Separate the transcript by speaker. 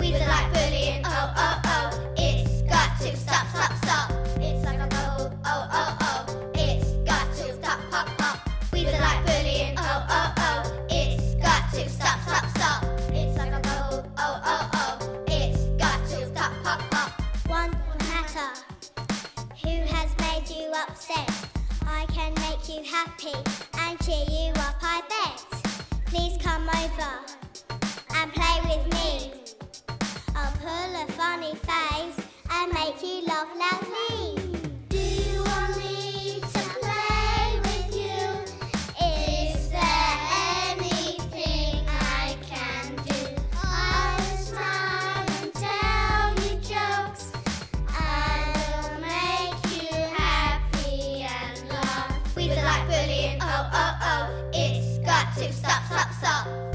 Speaker 1: We don't like bullying, oh, oh, oh. It's got to stop, stop, stop. It's like a bubble, oh, oh, oh. It's got to stop, pop, pop. We don't like bullying, oh, oh, oh. It's got to stop, stop, stop. It's like a bubble, oh, oh, oh. It's got to stop, pop, pop.
Speaker 2: One matter. Who has made you upset? I can make you happy and cheer you up, I bet. Please come over and play with me. I'll pull a funny face and make you laugh like me.
Speaker 1: Do you want me to play with you? Is there anything I can do? I'll smile and tell you jokes. I'll make you happy and laugh. We don't like bullying, oh, oh, oh. It's got to stop, stop, stop.